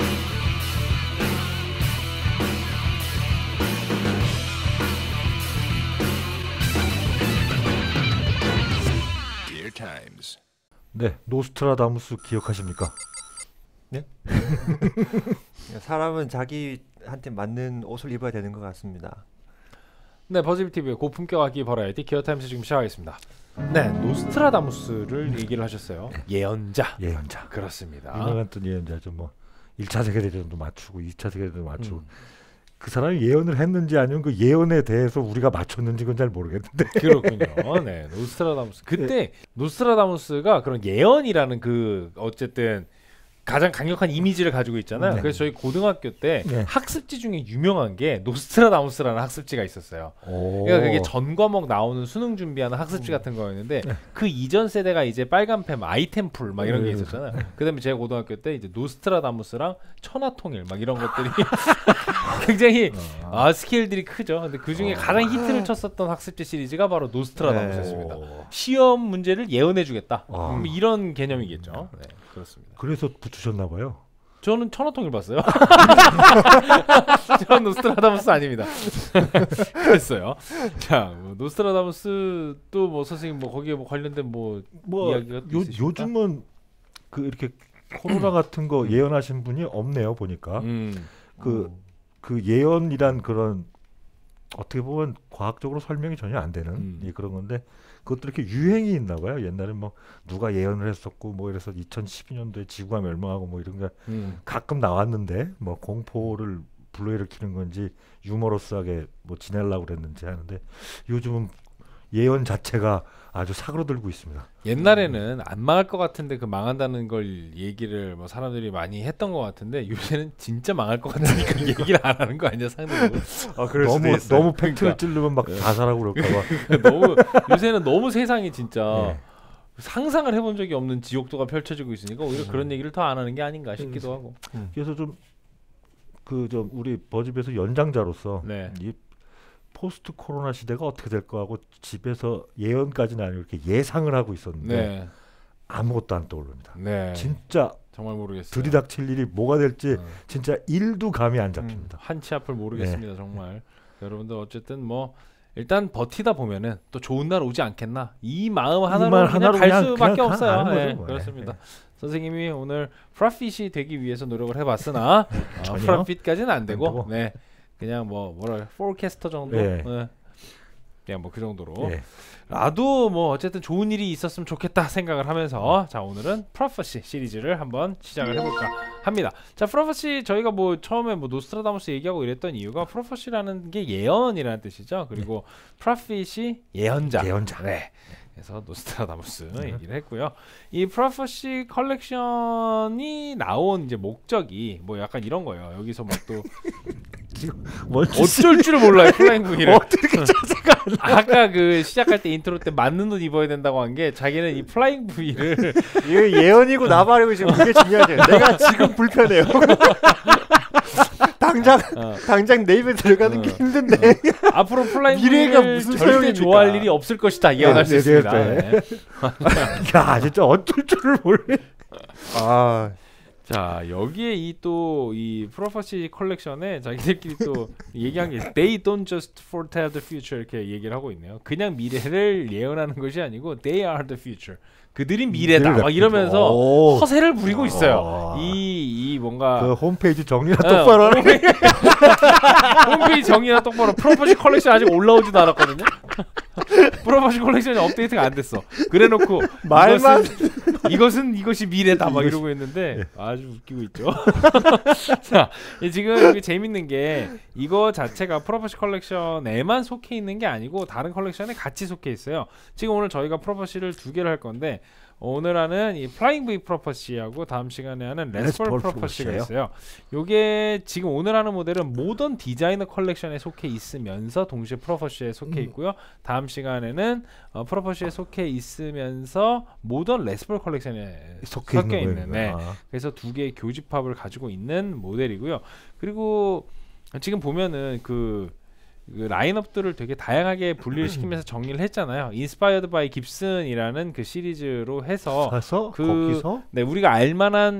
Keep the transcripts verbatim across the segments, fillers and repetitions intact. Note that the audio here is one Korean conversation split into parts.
네, 노스트라다무스 기억하십니까? 네? 사람은 자기한테 맞는 옷을 입어야 되는 것 같습니다. 네, 버즈비티비의 고품격 악기 버라이티 기어타임스 지금 시작하겠습니다. 네, 노스트라다무스를 얘기를 하셨어요. 예언자. 예언자. 그렇습니다. 유명했던 예언자죠. 뭐 일 차 세계대전도 맞추고 이 차 세계대전도 맞추고 음. 그 사람이 예언을 했는지 아니면 그 예언에 대해서 우리가 맞췄는지 그건 잘 모르겠는데. 그렇군요. 네, 노스트라다무스. 그때 네. 노스트라다무스가 그런 예언이라는 그 어쨌든 가장 강력한 이미지를 가지고 있잖아요. 네. 그래서 저희 고등학교 때 네. 학습지 중에 유명한 게 노스트라다무스라는 학습지가 있었어요. 오. 그러니까 그게 전 과목 나오는 수능 준비하는 학습지 같은 거였는데 네. 그 이전 세대가 이제 빨간펜, 아이템풀 막 이런 게 네. 있었잖아요. 그다음에 제가 고등학교 때 이제 노스트라다무스랑 천하통일 막 이런 것들이 굉장히 아 스케일들이 크죠. 근데 그 중에 가장 히트를 쳤었던 학습지 시리즈가 바로 노스트라다무스였습니다. 네. 시험 문제를 예언해주겠다. 아. 음, 이런 개념이겠죠. 네, 그렇습니다. 그래서 붙으셨나 봐요. 저는 천하통일 봤어요. 저는 노스트라다무스 아닙니다. 그랬어요. 자, 뭐 노스트라다무스 또 뭐 선생님 뭐 거기에 뭐 관련된 뭐, 뭐 이야기가 요, 있으십니까? 요즘은 그 이렇게 코로나 같은 거 예언하신 분이 없네요 보니까. 음. 그, 그 예언이란 그런 어떻게 보면 과학적으로 설명이 전혀 안 되는 음. 예, 그런 건데 그것도 이렇게 유행이 있나 봐요. 옛날에 뭐 누가 예언을 했었고 뭐 이래서 이천십이 년도에 지구가 멸망하고 뭐 이런 게 음. 가끔 나왔는데 뭐 공포를 불러일으키는 건지 유머러스하게 뭐 지내려고 그랬는지 하는데 요즘은 예언 자체가 아주 사그러들고 있습니다. 옛날에는 안 망할 것 같은데 그 망한다는 걸 얘기를 뭐 사람들이 많이 했던 것 같은데 요새는 진짜 망할 것 같으니까 얘기를 안 하는 거 아니야 상대로. 아, 그럴 수도 너무 있어요. 너무 팩트를 찌르면 막 자살하고 그럴까 봐. 너무 요새는 너무 세상이 진짜 네. 상상을 해본 적이 없는 지옥도가 펼쳐지고 있으니까 오히려 그런 얘기를 더 안 하는 게 아닌가 싶기도 하고. 그래서 좀 그 좀 우리 버즈비에서 연장자로서 네. 이 포스트 코로나 시대가 어떻게 될 거하고 집에서 예언까지는 아니고 이렇게 예상을 하고 있었는데 네. 아무것도 안 떠오릅니다. 네. 진짜 정말 모르겠어요. 들이닥칠 일이 뭐가 될지 어. 진짜 일도 감이 안 음, 잡힙니다. 한치 앞을 모르겠습니다. 정말. 여러분들 어쨌든 뭐 일단 버티다 보면은 또 좋은 날 오지 않겠나 이 마음 하나로 말 그냥 하나로 갈 그냥- 수밖에 그냥 없어요. 가는 네, 거죠, 뭐. 그렇습니다. 네. 선생님이 오늘 프라핏이 되기 위해서 노력을 해봤으나 어, 전혀 프라핏까지는 안 되고, 안 되고. 네 그냥 뭐 뭐라 포캐스터 정도, 네. 네. 그냥 뭐 그 정도로. 예. 나도 뭐 어쨌든 좋은 일이 있었으면 좋겠다 생각을 하면서 자 오늘은 프로퍼시 시리즈를 한번 시작을 해볼까 합니다. 자 프로퍼시 저희가 뭐 처음에 뭐 노스트라다무스 얘기하고 이랬던 이유가 프로퍼시라는 게 예언이라는 뜻이죠. 그리고 프로핏이 예언자. 예언자. 네. 그래서 노스트라다무스 얘기를 했고요. 이 프로퍼시 컬렉션이 나온 이제 목적이 뭐 약간 이런 거예요. 여기서 막 또 뭔지 어쩔 줄을 몰라요. 플라잉 V를. 어떻게 자세가 아까 그 시작할 때 인트로 때 맞는 옷 입어야 된다고 한 게 자기는 이 플라잉 V를 이거 예언이고 나발이고 지금 그게 중요하죠. 내가 지금 불편해요. 당장 어. 당장 내 입에 들어가는 어. 게 힘든데. 앞으로 플라잉 미래가 V를 무슨 절대 소용입니까? 좋아할 일이 없을 것이다 예언할 수 네, 있습니다. 네, 네. 야 진짜 어쩔 줄을 몰라. 아, 자 여기에 이 또 이 프로퍼시 컬렉션에 자기들끼리 또 얘기한 게 They don't just foretell the future 이렇게 얘기를 하고 있네요. 그냥 미래를 예언하는 것이 아니고 They are the future. 그들이 미래다 미래다. 막 이러면서 오. 허세를 부리고 있어요. 아. 이, 이 뭔가 그 홈페이지 정리나 어, 똑바로 하는 게 홈페이지 정의나 똑바로 프로퍼시 컬렉션 아직 올라오지도 않았거든요. 프로퍼시 컬렉션이 업데이트가 안 됐어. 그래놓고 말만 이것은, 이것은 이것이 미래다 막 이러고 있는데 아주 웃기고 있죠. 자 지금 여기 재밌는 게 이거 자체가 프로퍼시 컬렉션에만 속해 있는 게 아니고 다른 컬렉션에 같이 속해 있어요. 지금 오늘 저희가 프로퍼시를 두 개를 할 건데 오늘 하는 이 플라잉 V 프로퍼시하고 다음 시간에 하는 레스폴 레스폴 프로퍼시가 프로퍼시예요. 있어요. 요게 지금 오늘 하는 모델은 모던 디자이너 컬렉션에 속해 있으면서 동시에 프로퍼시에 속해 있고요. 다음 시간에는 어, 프로퍼시에 속해 있으면서 모던 레스폴 컬렉션에 속해 섞여 있는 있는, 거예요. 네. 아. 그래서 두 개의 교집합을 가지고 있는 모델이고요. 그리고 지금 보면은 그, 그 라인업들을 되게 다양하게 분리를 시키면서 정리를 했잖아요. 인스파이어드 바이 깁슨이라는 그 시리즈로 해서 가서 그 거기서 네, 우리가 알만한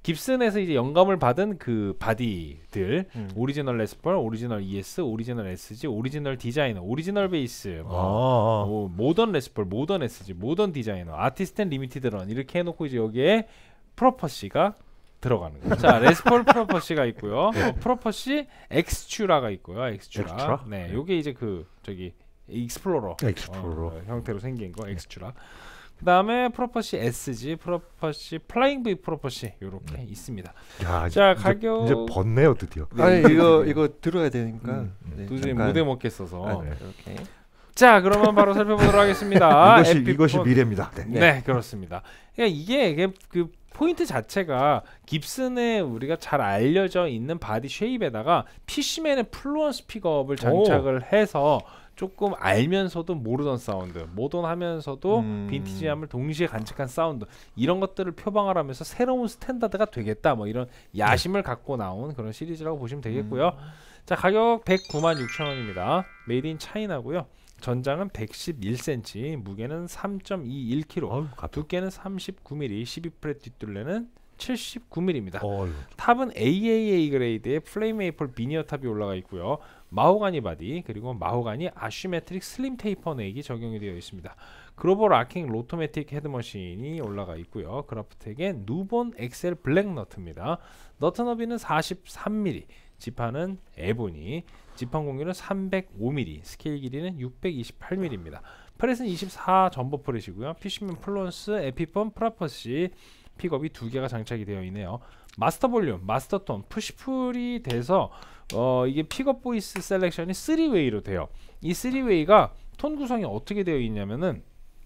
깁슨에서 이제 영감을 받은 그 바디들 음. 오리지널 레스폴, 오리지널 이에스, 오리지널 에스지, 오리지널 디자이너, 오리지널 베이스, 아, 뭐, 아. 뭐 모던 레스폴, 모던 에스지, 모던 디자이너, 아티스트 앤 리미티드 런 이렇게 해놓고 이제 여기에 프로퍼시가 들어가는 거예요. 자, 레스폴 프로퍼시가 있고요. 어, 프로퍼시 엑스츄라가 있고요. 엑스츄라. 엑스츄라? 네, 네. 요게 이제 그 저기 익스플로러, 익스플로러. 어, 형태로 생긴 거 엑스츄라. 그다음에 프로퍼시 에스지, 프로퍼시 플라잉 V 프로퍼시 요렇게 네. 있습니다. 야, 자, 이제, 가격- 이제 벗네요 드디어. 네, 아니 이거 이거 드디어. 이거 들어야 되니까. 음, 음. 네, 도저히 잠깐. 무대 먹겠어서. 아, 네. 이렇게. 자, 그러면 바로 살펴보도록 하겠습니다. 이것이 에피폰. 이것이 미래입니다. 네. 네, 그렇습니다. 그러니까 이게, 이게 그 포인트 자체가 깁슨에 우리가 잘 알려져 있는 바디 쉐입에다가 피시맨의 플루언스 픽업을 장착을 해서 조금 알면서도 모르던 사운드, 모던하면서도 음. 빈티지함을 동시에 간직한 사운드, 이런 것들을 표방을 하면서 새로운 스탠다드가 되겠다, 뭐 이런 야심을 갖고 나온 그런 시리즈라고 보시면 되겠고요. 음. 자, 가격 백구만 육천 원입니다. 메이드 인 차이나고요. 전장은 백십일 센티미터, 무게는 삼 점 이일 킬로그램, 어우, 가볍. 두께는 삼십구 밀리미터, 십이 프렛 뒷둘레는 칠십구 밀리미터입니다. 어휴. 탑은 에이에이에이 그레이드의 플레임 메이플 비니어 탑이 올라가 있고요. 마호가니 바디, 그리고 마호가니 아슈메트릭 슬림 테이퍼 넥이 적용이 되어 있습니다. 글로벌 아킹 로토매틱 헤드머신이 올라가 있고요. 그라프텍의 누본 엑셀 블랙 너트입니다. 너트 너비는 사십삼 밀리미터, 지판은 에보니, 지판 공유는 삼백오 밀리미터, 스케일 길이는 육백이십팔 밀리미터입니다. 프렛은 이십사 점버 프렛이고요. 피시맨 플런스, 에피폰, 프라퍼시 픽업이 두 개가 장착이 되어 있네요. 마스터 볼륨, 마스터 톤, 푸시풀이 돼서 어, 이게 픽업 보이스 셀렉션이 쓰리 웨이로 돼요. 이 쓰리 웨이가 톤 구성이 어떻게 되어 있냐면은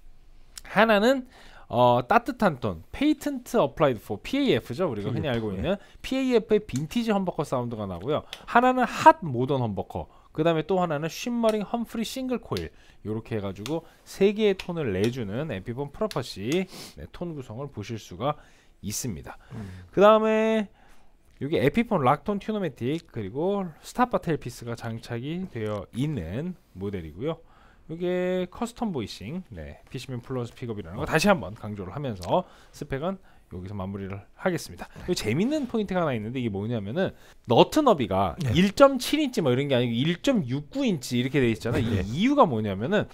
하나는 어, 따뜻한 톤, 페이턴트 어플라이드 포 피에이에프죠. 우리가 흔히 알고 있는 피에이에프의 빈티지 험버커 사운드가 나고요. 하나는 핫 모던 험버커, 그 다음에 또 하나는 쉬머링 험프리 싱글 코일, 이렇게 해가지고 세 개의 톤을 내주는 에피폰 프로퍼시 네, 톤 구성을 보실 수가 있습니다. 음. 그 다음에 여기 에피폰 락톤 튜너매틱, 그리고 스타바 텔피스가 장착이 되어 있는 모델이고요. 이게 커스텀 보이싱, 네, 피시맨 플러스 픽업이라는 거 다시 한번 강조를 하면서 스펙은 여기서 마무리를 하겠습니다. 여기 재밌는 포인트가 하나 있는데, 이게 뭐냐면은 너트 너비가 네. 일 점 칠 인치 뭐 이런 게 아니고 일 점 육구 인치 이렇게 돼 있잖아요. 네. 이 이유가 뭐냐면은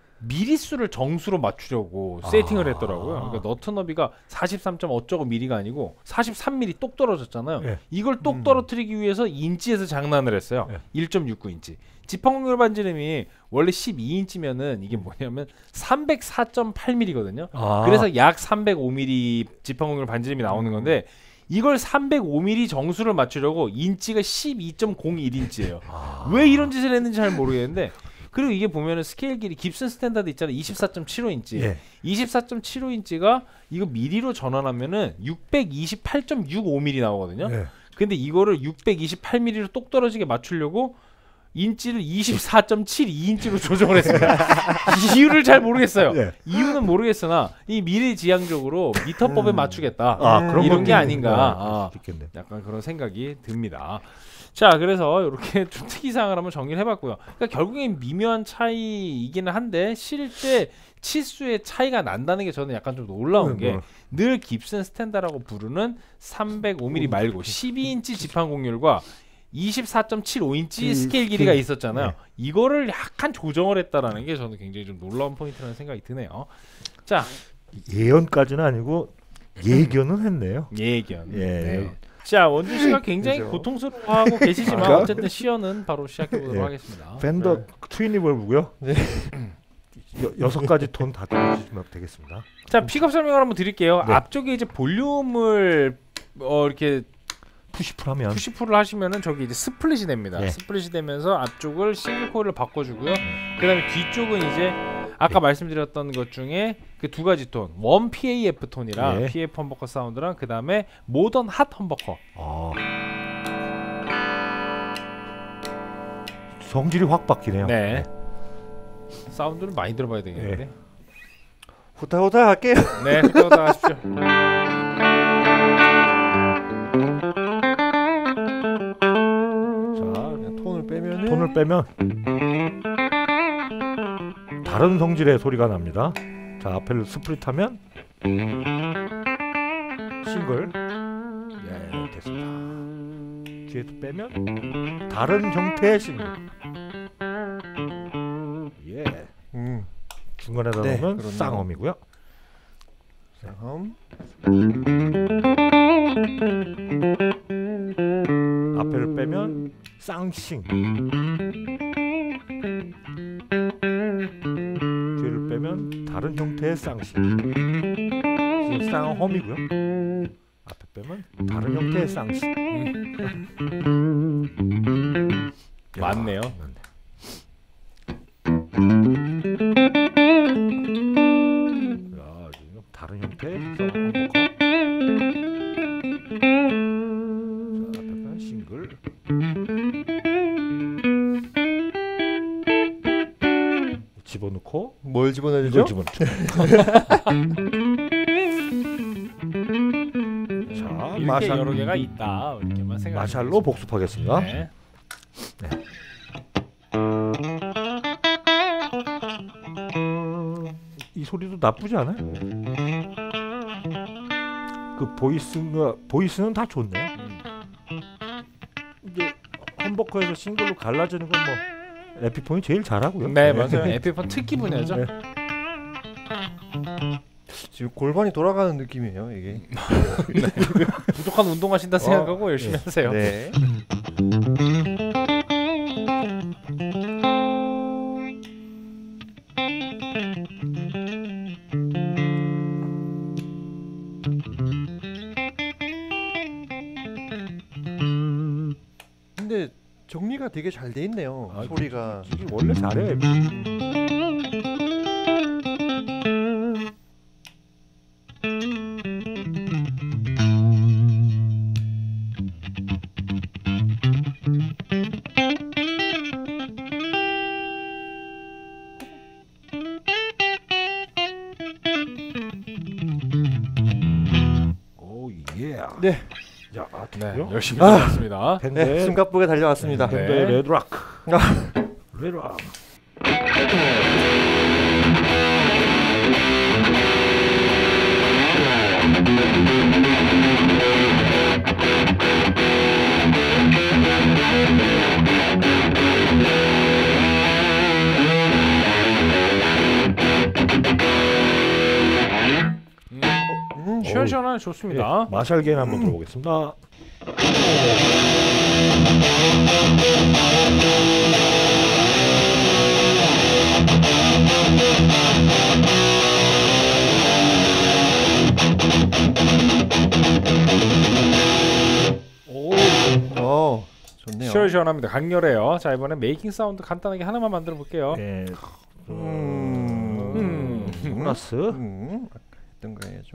미리수를 정수로 맞추려고 아. 세팅을 했더라고요. 그러니까 너트 너비가 사십삼 점 어쩌고 미리가 아니고 사십삼 밀리미터 똑 떨어졌잖아요. 네. 이걸 똑 음. 떨어뜨리기 위해서 인치에서 장난을 했어요. 네. 일 점 육구 인치. 지판 공률 반지름이 원래 십이 인치면은 이게 뭐냐면 삼백사 점 팔 밀리미터거든요. 아. 그래서 약 삼백오 밀리미터 지판 공률 반지름이 나오는 건데, 이걸 삼백오 밀리미터 정수를 맞추려고 인치가 십이 점 공일 인치예요. 아. 왜 이런 짓을 했는지 잘 모르겠는데, 그리고 이게 보면은 스케일 길이 깁슨 스탠다드 있잖아요. 이십사 점 칠오 인치. 예. 이십사 점 칠오 인치가 이거 미리로 전환하면은 육백이십팔 점 육오 밀리미터 나오거든요. 예. 근데 이거를 육백이십팔 밀리미터로 똑 떨어지게 맞추려고 인치를 이십사 점 칠이 인치로 조정을 했습니다. 이유를 잘 모르겠어요. 예. 이유는 모르겠으나 이 미래지향적으로 미터법에 음. 맞추겠다. 아, 그런 이런 것도 게 아닌가. 있- 아. 있겠네. 약간 그런 생각이 듭니다. 자, 그래서 이렇게 좀 특이사항을 한번 정리를 해봤고요. 그러니까 결국엔 미묘한 차이이기는 한데, 실제 치수의 차이가 난다는 게 저는 약간 좀 놀라운 게, 뭐. 늘 깁슨 스탠다라고 부르는 삼백오 밀리미터 말고 십이 인치 지판 공률과 이십사 점 칠오 인치 그 스케일 길이가 스케일. 있었잖아요. 네. 이거를 약간 조정을 했다라는 게 저는 굉장히 좀 놀라운 포인트라는 생각이 드네요. 자, 예언까지는 아니고 예견은 했네요. 예견. 예. 네. 자, 원준 씨가 굉장히 그죠. 고통스러워하고 계시지만 아, 어쨌든 시연은 바로 시작해 보도록 예. 하겠습니다. 팬더 네. 트윈이벌브고요. 네. 여, 여섯 가지 톤 다 들어주시면 되겠습니다. 자, 픽업 설명을 한번 드릴게요. 네. 앞쪽에 이제 볼륨을 어 이렇게 푸시풀하면 푸시풀을 하시면은 저기 이제 스플릿이 됩니다. 네. 스플릿이 되면서 앞쪽을 싱글 코일로 바꿔주고요. 그다음에 뒤쪽은 이제 아까 말씀드렸던 것 중에 그 두 가지 톤, 원 피에이에프 톤이랑 네. 피에이에프 험버커 사운드랑 그 다음에 모던 핫 험버커. 아. 성질이 확 바뀌네요. 네. 사운드를 많이 들어봐야 되겠는데. 후다후다 할게요. 네, 그러다 하십시오. 자, 그냥 톤을 빼면은 톤을 빼면 다른 성질의 소리가 납니다. 자, 앞에를 스프릿하면 싱글. 보겠습니다. 뒤에도 빼면 다른 형태의 싱글. 예. 음. 중간에다 네, 넣으면 그렇네요. 쌍엄이고요. 다음. 앞에를 빼면 쌍싱. 뒤를 빼면 다른 형태의 쌍싱. 지금 쌍엄이고요. 앞에 빼면 다른 형태의 쌍싱. 야, 맞네요. 맞네. 야, 지금 다른 형태의 쌍엄 보컬. 자, 앞에 빼면 싱글. 집어넣고 뭘 집어넣어야 이걸 되죠? 집어넣죠. 자, 이렇게 마샬, 여러 개가 있다. 이렇게만 생각. 마샬로 복습하겠습니다. 네. 이 소리도 나쁘지 않아요. 그 보이스가 보이스는 다 좋네요. 이제 험버커에서 싱글로 갈라지는 건 뭐 에피폰이 제일 잘하고요. 네, 맞아요. 에피폰 특기 분야죠. 네. 지금 골반이 돌아가는 느낌이에요, 이게. 부족한 운동하신다 생각하고 열심히 네. 하세요. 네. 근데 정리가 되게 잘 돼 있네요. 아, 소리가. 이게 원래 잘해. 오 예. 네. 자, 아, 네, 됐고요. 열심히 아. 하셨습니다. 네, 밴드의 숨가쁘게 달려왔습니다. 네. 밴드의 레드락. 아. 레드락. 음, 시원시원하게 좋습니다. 예, 마샬 게인 한번 들어보겠습니다. 오, 어, 좋네요. 시원시원합니다. 강렬해요. 자, 이번엔 메이킹 사운드 간단하게 하나만 만들어 볼게요. 예. 음. 음. 보너스. 음. 어떤 거 해야죠?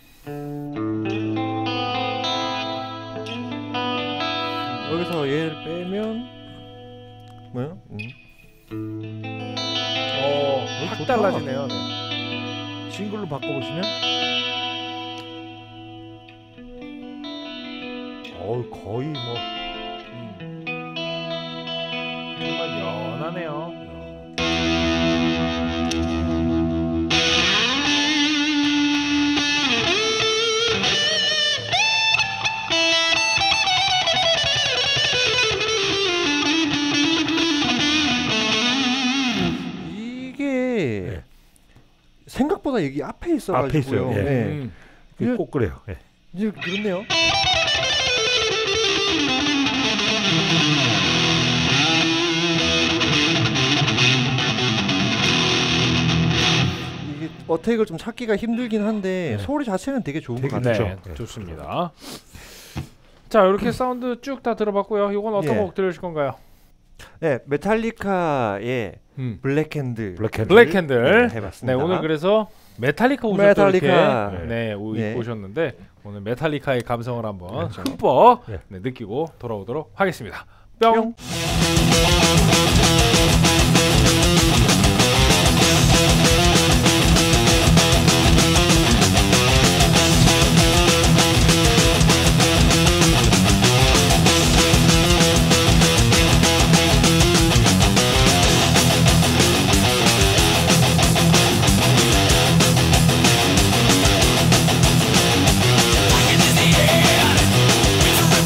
여기서 얘를 빼면 뭐야? 음. 어, 확 좋다. 달라지네요. 네. 싱글로 바꿔보시면 어우 거의 뭐 정말 연하네요. 이게 네. 생각보다 여기 앞에 있어가지고요. 앞에 있어요. 예. 네. 음. 이게- 꼭 그래요. 예. 이제 그렇네요. 이게 어택을 좀 찾기가 힘들긴 한데 네. 소리 자체는 되게 좋은 것 되게 같아요. 네, 그렇죠. 좋습니다. 자, 이렇게 사운드 쭉 다 들어봤고요. 이건 어떤 예. 곡 들으실 건가요? 네, 메탈리카의 음. 블랙핸드 블랙핸드. 블랙핸들. 네, 네, 해봤습니다. 오늘 그래서 메탈리카 오셨다 메탈리카. 이렇게 네, 오, 네. 오셨는데 오늘 메탈리카의 감성을 한번 그렇죠. 흠뻑 네. 네, 느끼고 돌아오도록 하겠습니다. 뿅. 뿅. It's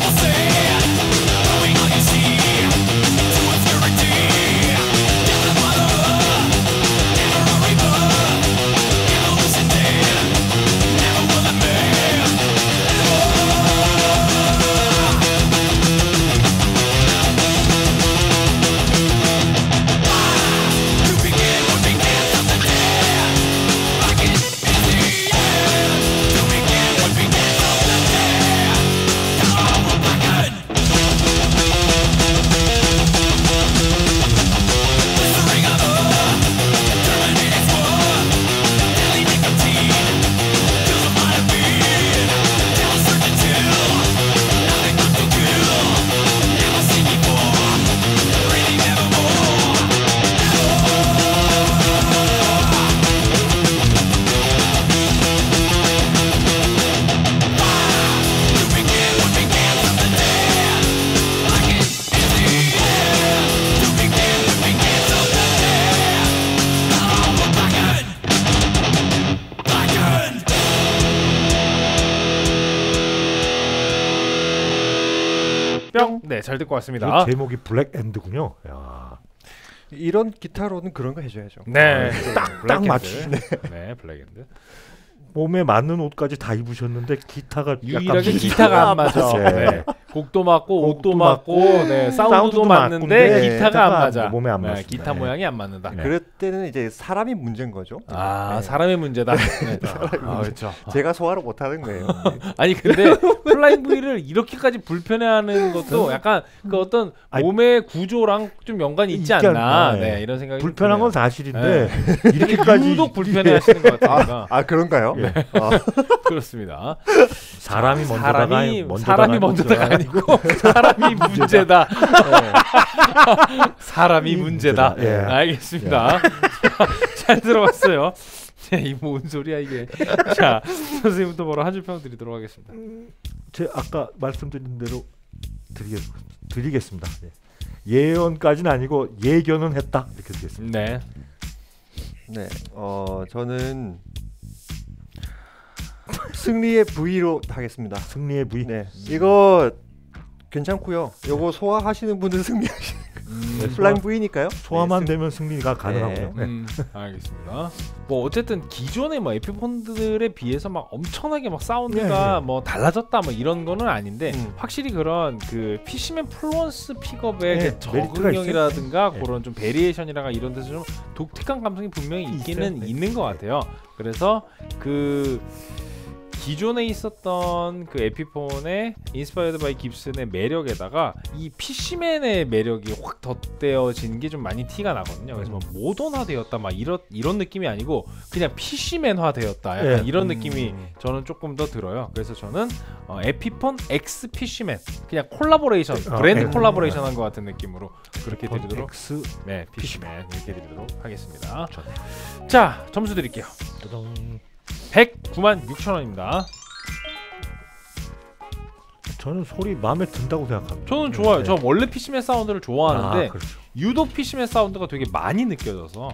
뿅. 네, 잘 듣고 그 왔습니다. 제목이 블랙엔드군요. 야. 이런 기타로는 그런 거 해줘야죠. 네, 딱 블랙핸드. 맞추시네. 네, 블랙핸드. 몸에 맞는 옷까지 다 입으셨는데 기타가 유일하게 약간 기타가 안 맞아. 네. 네. 곡도 맞고 옷도 곡도 맞고, 맞고, 네, 사운드도, 사운드도 맞는데 맞는데 기타가 기타가 안 맞아. 몸에 안 네, 맞습니다. 기타 네. 모양이 안 맞는다. 네. 그럴 때는 이제 사람이 문제인 거죠. 아, 네. 사람의 문제다. 네. 아, 그렇죠. 제가 소화를 못하는 거예요. 아니 근데 플라잉 V를 이렇게까지 불편해하는 것도 약간 그 어떤 아니, 몸의 구조랑 좀 연관이 있지 있지 않나. 않나, 네, 네. 이런 생각이 불편한 건 드네요. 사실인데 이렇게까지 유독 불편해하시는 것 같으니까. 아 그런가요? 예. 아, 그렇습니다. 사람이 먼저다가 사람이 먼저다가 사람이 먼저다가 아니고 사람이 문제다. 사람이 문제다. 문제다. 예. 알겠습니다. 잘 들어봤어요. 이 뭔 소리야 이게. 자, 선생님부터 바로 한 줄 평 드리도록 하겠습니다. 제 아까 말씀드린 대로 드리겠, 드리겠습니다. 예. 예언까지는 아니고 예견은 했다 이렇게 드리겠습니다. 네. 네. 어 저는 승리의 V로 하겠습니다. 승리의 V. 네. 이거 괜찮고요. 요거 소화하시는 분은 승리하시는 음, 네, 플라잉 V니까요. 소화만 네, 되면 승리가 가능하고요. 네. 음, 알겠습니다. 뭐 어쨌든 기존의 뭐 에피폰들에 비해서 막 엄청나게 막 사운드가 네, 네. 뭐 달라졌다 뭐 이런 거는 아닌데 음. 확실히 그런 그 피시맨 플루언스 픽업의 네, 그 메리트가 적응력이라든가 네. 그런 좀 베리에이션이라가 이런 데서 좀 독특한 감성이 분명히 있기는 있어요. 네. 있는 것 같아요. 그래서 그 기존에 있었던 그 에피폰의 인스파이어드 바이 깁슨의 매력에다가 이 피시맨의 매력이 확 덧대어진 게 좀 많이 티가 나거든요. 그래서 뭐 모던화되었다 막 이런 이런 느낌이 아니고 그냥 피시맨화되었다 약간 예. 이런 음. 느낌이 저는 조금 더 들어요. 그래서 저는 어, 에피폰 X 피시맨 그냥 콜라보레이션 아, 브랜드 예. 콜라보레이션한 것 같은 느낌으로 그렇게 폰 드리도록 X 네 피시맨 이렇게 드리도록 하겠습니다. 좋네요. 자 점수 드릴게요. 따당. 백구만 육천 원입니다. 저는 소리 마음에 든다고 생각합니다. 저는 좋아요. 네. 저 원래 피시맨 사운드를 좋아하는데 아, 그렇죠. 유독 피시맨 사운드가 되게 많이 느껴져서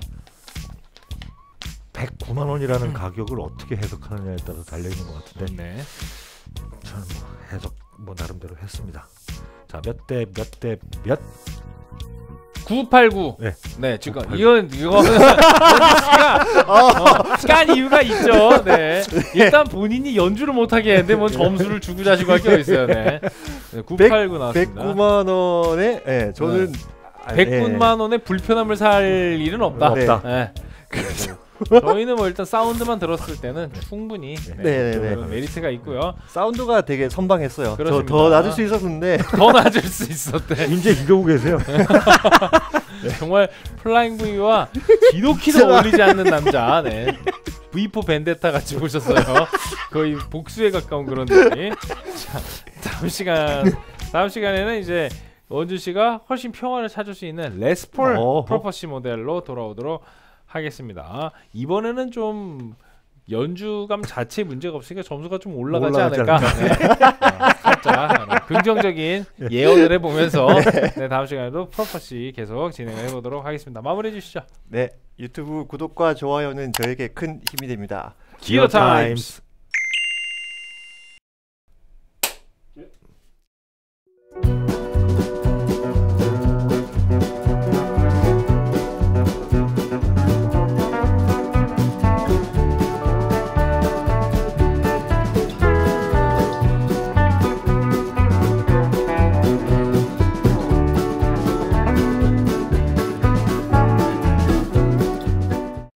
백구만 원이라는 가격을 어떻게 해석하느냐에 따라 달려 있는 것 같은데 네. 저는 뭐 해석 뭐 나름대로 했습니다. 자, 몇 대 몇 대 몇? 구팔구. 네. 네, 지금 구팔구. 이건 이거는 씨가 어, 깐 이유가 있죠. 네. 일단 본인이 연주를 못 하게 했는데 뭐 점수를 주고 자시고 할 게 있어요. 네. 네 구팔구 나왔습니다. 백구만 원에 예, 저는 아, 백구만 원에 불편함을 살 일은 없다. 네. 없다. 네. 저희는 뭐 일단 사운드만 들었을 때는 충분히 네, 네, 네, 그런 메리트가 있고요. 사운드가 되게 선방했어요. 저 그렇습니다. 더 낮을 수 있었는데 더 낮을 수 있었대. 이제 이러고 계세요. 정말 플라잉 V와 기도키도 어울리지 않는 남자. 네. 브이 포 벤데타 같이 보셨어요. 거의 복수에 가까운 그런 느낌. 자, 다음 시간 다음 시간에는 이제 원준 씨가 훨씬 평화를 찾을 수 있는 레스폴 어허. 프로퍼시 모델로 돌아오도록 하겠습니다. 이번에는 좀 연주감 자체에 문제가 없으니까 점수가 좀 올라가지, 올라가지 않을까. 네. 어, 살짝 어, 긍정적인 예언을 해보면서 네, 다음 시간에도 프로퍼시 계속 진행을 해보도록 하겠습니다. 마무리해 주시죠. 네 유튜브 구독과 좋아요는 저에게 큰 힘이 됩니다. 기어 타임스.